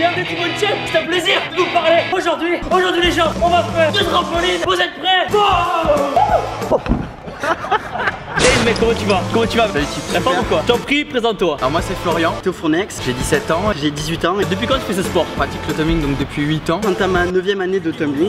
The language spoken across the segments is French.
bien, c'est Thibaut Tchèque, c'est un plaisir de vous parler. Aujourd'hui les gens, on va faire du trampoline. Vous êtes prêts? Hey mec, comment tu vas? Salut type. La forme ou quoi? T'en prie, présente-toi. Alors moi c'est Florian, Théo Fournex, j'ai 17 ans, j'ai 18 ans. Et depuis quand tu fais ce sport? Je pratique le tumbling donc depuis 8 ans. J'entame ma 9e année de tumbling.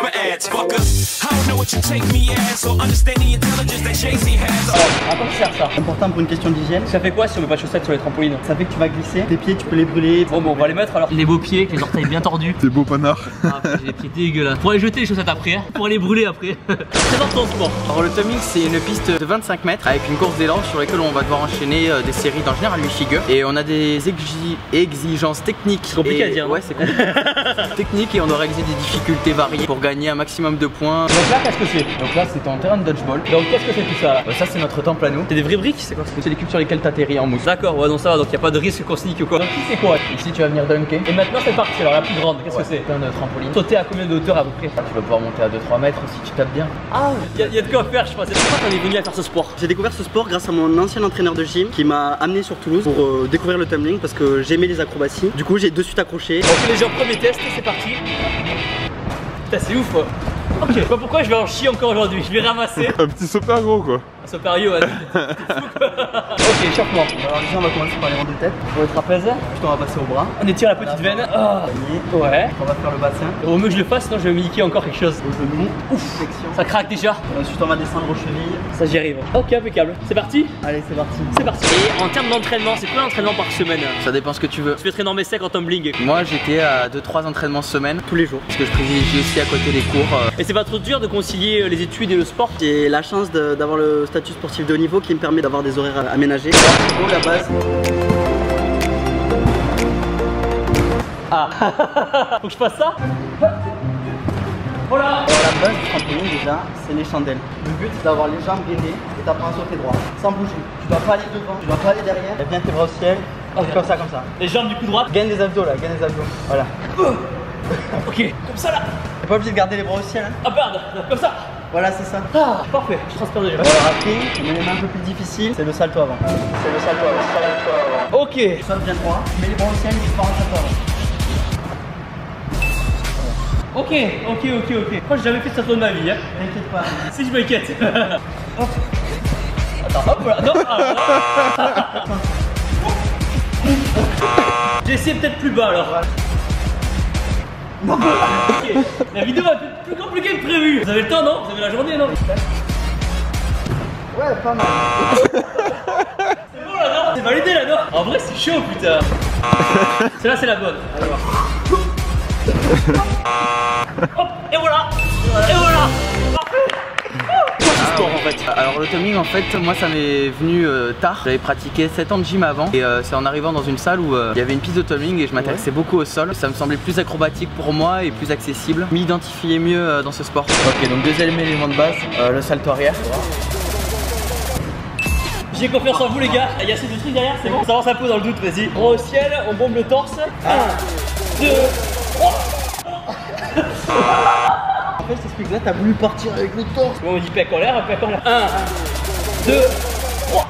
À quoi sert ça? Important pour une question d'hygiène. Ça fait quoi si on met pas de chaussettes sur les trampolines? Ça fait que tu vas glisser, tes pieds tu peux les brûler. Bon, on va les mettre alors. Les beaux pieds, avec les orteils bien tordus. T'es beau panard. Ah, j'ai les pieds dégueulasses. Pour aller jeter les chaussettes après, hein. Pour aller brûler après. Présente ton sport. Alors le tumbling c'est une piste de 25 mètres avec une course d'élan sur laquelle on va devoir enchaîner des séries d'en général 8 figures. Et on a des exigences techniques. C'est compliqué à dire. Ouais, c'est compliqué. Technique, et on doit réaliser des difficultés variées pour gagner un maximum de points. Donc là, qu'est-ce que c'est? Donc là c'est en terrain de dodgeball. Donc qu'est-ce que c'est tout ça là? Ça c'est notre temple à nous. C'est des vraies briques? C'est quoi? C'est les cubes sur lesquels t'atterris en mousse. D'accord, ouais, donc ça va, donc y a pas de risque qu'on sneak ou quoi. Donc ici c'est quoi? Ici tu vas venir dunker. Et maintenant c'est parti, alors la plus grande, qu'est-ce que c'est? C'est un trampoline. Sauter à combien de hauteur à peu près? Tu vas pouvoir monter à 2-3 mètres si tu tapes bien. Ah, y a de quoi faire, je pense. C'est pourquoi t'en es venu à faire ce sport? J'ai découvert ce sport grâce à mon ancien entraîneur de gym qui m'a amené sur Toulouse pour découvrir le tumbling parce que j'aimais les acrobaties. Du coup j'ai de suite accroché. Ok les gens, premier test, c'est parti. Putain c'est ouf quoi. Ok, je sais pas pourquoi je vais en chier encore aujourd'hui, je vais ramasser. Un petit super gros quoi. Un super yo, t'es fou quoi. Ok, échauffement. Alors déjà on va commencer par les rangs de tête. Pour le trapèze, Ensuite on va passer au bras. on étire la petite veine. Ah. Ouais. On va faire le bassin. Au mieux que je le fasse, sinon je vais me niquer encore quelque chose. Au genou. Ouf, flexion. Ça craque déjà. Ensuite on va descendre aux chevilles. Ça j'y arrive. Ok, impeccable. C'est parti? Allez c'est parti. C'est parti. Et en termes d'entraînement, c'est quoi l'entraînement par semaine? Ça dépend ce que tu veux. Tu fais très énorme sec en tumbling. Moi j'étais à 2-3 entraînements semaine tous les jours. Parce que je privilégie aussi à côté les cours. Et c'est pas trop dur de concilier les études et le sport? J'ai la chance d'avoir le statut sportif de haut niveau qui me permet d'avoir des horaires aménagés. Pour la base. Ah. Faut que je fasse ça? Voilà. Alors, la base du trampoline déjà, c'est les chandelles. Le but c'est d'avoir les jambes gainées et t'apprends à sauter droit. Sans bouger. Tu dois pas aller devant, tu dois pas aller derrière. Et bien tes bras au ciel. Comme ça, comme ça. Les jambes du coup droit. Gagne les abdos là, gagne les abdos. Voilà. Ok, comme ça là. T'es pas obligé de garder les bras au ciel hein. Ah pardon, comme ça. Voilà c'est ça. Ah, parfait, je transpire déjà. Alors après, un élément un peu plus difficile, c'est le salto avant. C'est le salto avant. Ok. Saute bien droit, tu mets les bras au ciel et tu pars en salto avant. Ok. Moi j'ai jamais fait de salto de ma vie hein. T'inquiète pas. Si je m'inquiète. Hop. Attends, hop voilà. Non, j'ai essayé peut-être plus bas alors. Ok, la vidéo va être plus compliquée que prévu. Vous avez le temps non? Vous avez la journée non? Ouais, pas mal. C'est bon là non? C'est validé là non? En vrai c'est chaud putain. Celle-là c'est la bonne. Alors. Hop, et voilà. Et voilà. Sport en fait. Alors le tumbling en fait moi ça m'est venu tard. J'avais pratiqué 7 ans de gym avant et c'est en arrivant dans une salle où il y avait une piste de tumbling et je m'intéressais beaucoup au sol. Ça me semblait plus acrobatique pour moi et plus accessible. M'identifier mieux dans ce sport. Ok donc deuxième élément de base, le salto arrière. J'ai confiance en vous les gars. Il y a ces deux trucs derrière, c'est bon? Ça avance un peu dans le doute, vas-y. Bras au ciel, on bombe le torse. 1, 2, 3. En fait je t'explique là, t'as voulu partir avec le torse. Bon, on dit pec en l'air, pec en l'air. 1, 2, 3.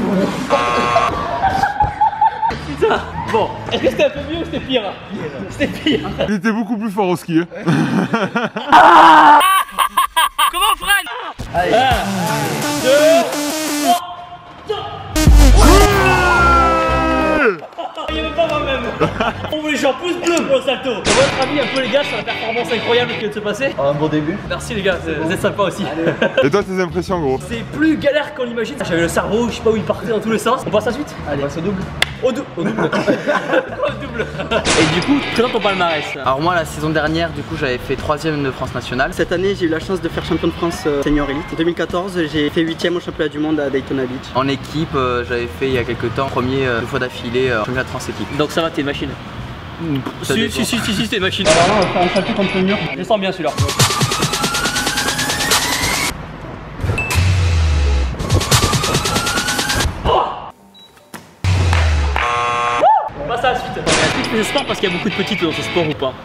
Putain. Bon, est-ce que c'était un peu mieux ou c'était pire? C'était pire. Il était beaucoup plus fort au ski. Comment on freine? Allez. 1, 2, 3. Il y avait pas moi-même. On voulait genre pouce bleu pour le salto. Pour votre avis un peu les gars sur la performance incroyable qui vient de se passer? Un bon début. Merci les gars, vous êtes sympas aussi. Et toi tes impressions gros? C'est plus galère qu'on l'imagine. J'avais le cerveau, je sais pas où il partait dans tous les sens. On passe à la suite? Allez, on passe au double. Au double. Au double. Et du coup, présente ton palmarès. Alors moi la saison dernière du coup j'avais fait 3ème de France nationale. Cette année j'ai eu la chance de faire champion de France senior élite. En 2014 j'ai fait 8ème au championnat du monde à Daytona Beach. En équipe j'avais fait il y a quelques temps premier 2 fois d'affilée championnat de France équipe. Donc ça va, t'es une machine. Si, t'es une machine. Alors là on va faire un salto contre le mur. Je le sens bien celui-là. On passe à la suite. Est-ce que tu fais ce sport parce qu'il y a beaucoup de petites dans ce sport ou pas?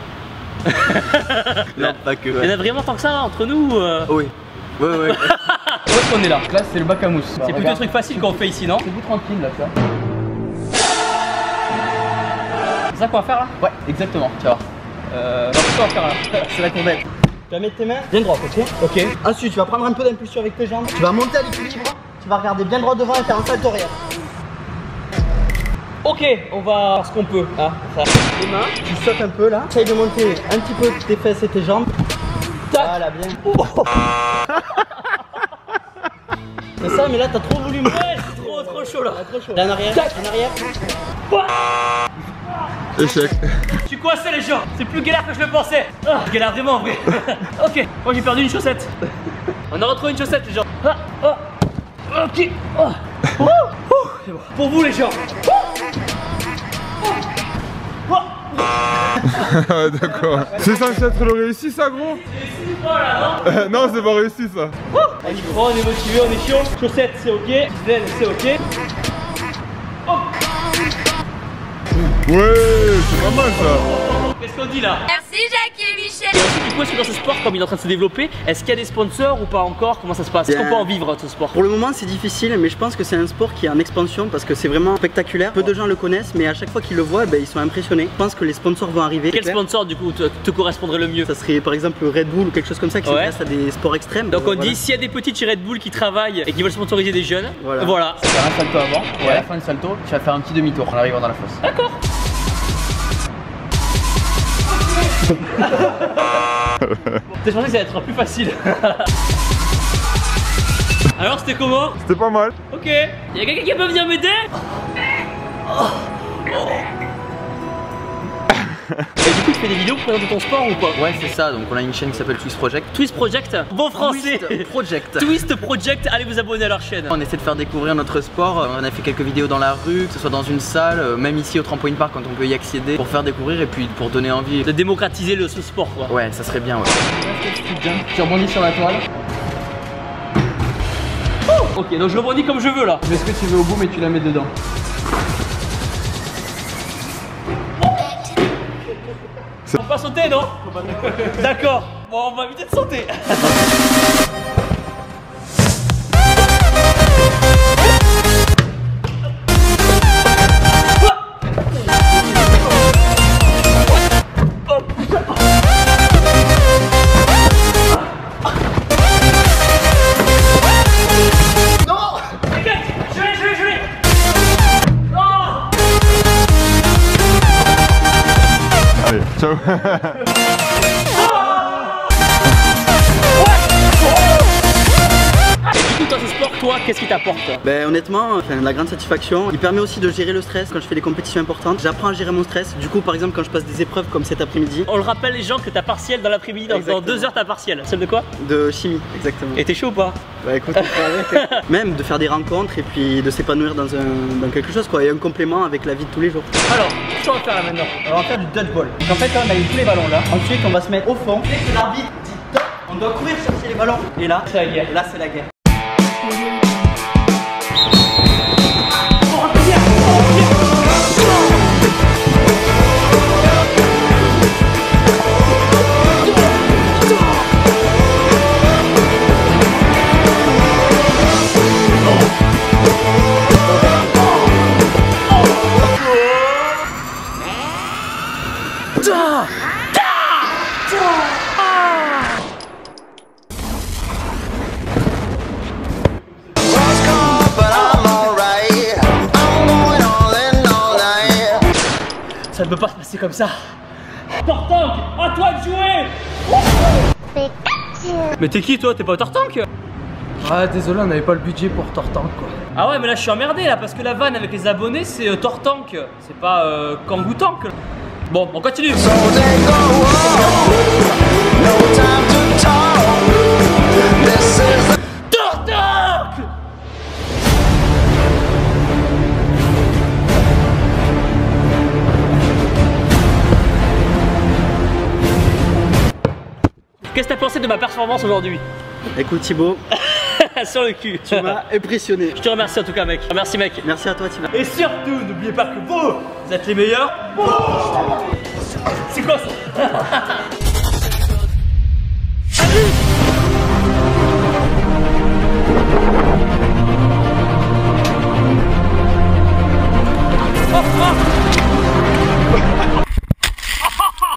Non pas que. Il y en a vraiment tant que ça entre nous Oui. Ouais. Où est-ce qu'on est là? Là c'est le bac à mousse. C'est plutôt un truc facile qu'on fait ici, non? C'est vous tranquille là ça. C'est ça qu'on va faire là? Ouais, exactement, tu vois. Qu'est-ce qu'on va faire là? C'est la courbette. Tu vas mettre tes mains bien droites, ok? Ok. Ensuite, tu vas prendre un peu d'impulsion avec tes jambes. Tu vas monter à l'équilibre. Tu vas regarder bien droit devant et faire un salto arrière. Ok, on va faire ce qu'on peut. Ah, ça. Les mains, tu sautes un peu là. Essaye de monter un petit peu tes fesses et tes jambes. Voilà, bien. Oh. C'est ça, mais là, t'as trop voulu. Ouais, c'est trop chaud là. Trop chaud. Là, en arrière. En arrière. Échec. Je suis coincé les gens, c'est plus galère que je le pensais. Ah, je galère vraiment en vrai. Ok, moi j'ai perdu une chaussette. On a retrouvé une chaussette les gens. Ah, ah. Ok. Oh. Oh. Oh. C'est bon. Pour vous les gens. Oh. Ouais, d'accord. C'est censé être le réussi ça gros? Oh là non. Non, c'est pas réussi ça. On y croit, on est motivé, on est chaud. Chaussette c'est ok, Gisèle c'est ok. Oh. Ouais, c'est pas mal ça. Qu'est-ce qu'on dit là? Merci Jackie et Michel. Et ensuite, du coup, est-ce que dans ce sport, comme il est en train de se développer, est-ce qu'il y a des sponsors ou pas encore? Comment ça se passe? Est-ce qu'on peut en vivre de ce sport? Pour le moment, c'est difficile, mais je pense que c'est un sport qui est en expansion parce que c'est vraiment spectaculaire. Peu de gens le connaissent, mais à chaque fois qu'ils le voient, ils sont impressionnés. Je pense que les sponsors vont arriver. Quel sponsor du coup te correspondrait le mieux? Ça serait par exemple Red Bull ou quelque chose comme ça qui s'intéresse à des sports extrêmes. Donc on voilà. dit s'il y a des petits chez Red Bull qui travaillent et qui veulent sponsoriser des jeunes, voilà. Tu vas faire un salto avant et à la fin du salto, tu vas faire un petit demi-tour en arrivant dans la fosse. D'accord. Je pensais que ça allait être plus facile. Alors c'était comment? C'était pas mal. Ok. Y'a quelqu'un qui peut venir m'aider? Et du coup tu fais des vidéos pour présenter ton sport ou quoi? Ouais, c'est ça, donc on a une chaîne qui s'appelle Twist Project. Twist Project, bon français. Twist Project. Twist Project, allez vous abonner à leur chaîne. On essaie de faire découvrir notre sport, on a fait quelques vidéos dans la rue, que ce soit dans une salle, même ici au Trampoline Park quand on peut y accéder, pour faire découvrir et puis pour donner envie. De démocratiser ce sport quoi. Ouais, ça serait bien, ouais. Tu rebondis sur la toile. Ok, donc je rebondis comme je veux là. Tu mets ce que tu veux au bout mais tu la mets dedans. On va pas sauter non? D'accord, bon on va éviter de sauter. Allez, ciao. Du coup, dans ce sport, toi, qu'est-ce qui t'apporte? Honnêtement, la grande satisfaction. Il permet aussi de gérer le stress quand je fais des compétitions importantes. J'apprends à gérer mon stress. Du coup, par exemple, quand je passe des épreuves comme cet après-midi. On le rappelle les gens que t'as partiel dans l'après-midi, dans 2 heures t'as partiel. Celle de quoi? De chimie, exactement. Et t'es chaud ou pas? Bah écoute, on fera avec. Même de faire des rencontres et puis de s'épanouir dans quelque chose quoi. Et un complément avec la vie de tous les jours. Alors, qu'est-ce qu'on va faire là maintenant? Alors on va faire du dodgeball. Donc en fait, là, on a eu tous les ballons là. Ensuite, on va se mettre au fond. Dès que l'arbitre dit top, on doit courir chercher les ballons. Et là, C'est la guerre. Là, c'est la guerre. Ça ne peut pas se passer comme ça. Tortank, à toi de jouer. Mais t'es qui toi? T'es pas Tortank? Ah désolé, on n'avait pas le budget pour Tortank quoi. Ah ouais mais là je suis emmerdé là parce que la vanne avec les abonnés c'est Tortank, c'est pas Kangoo Tank. Bon on continue. Tortank. Qu'est-ce que t'as pensé de ma performance aujourd'hui? Écoute Thibaut, Sur le cul. tu m'as impressionné. Je te remercie en tout cas mec. Merci mec. Merci à toi Thibaut. Et surtout, n'oubliez pas que vous êtes les meilleurs. C'est quoi ça? Oh, oh.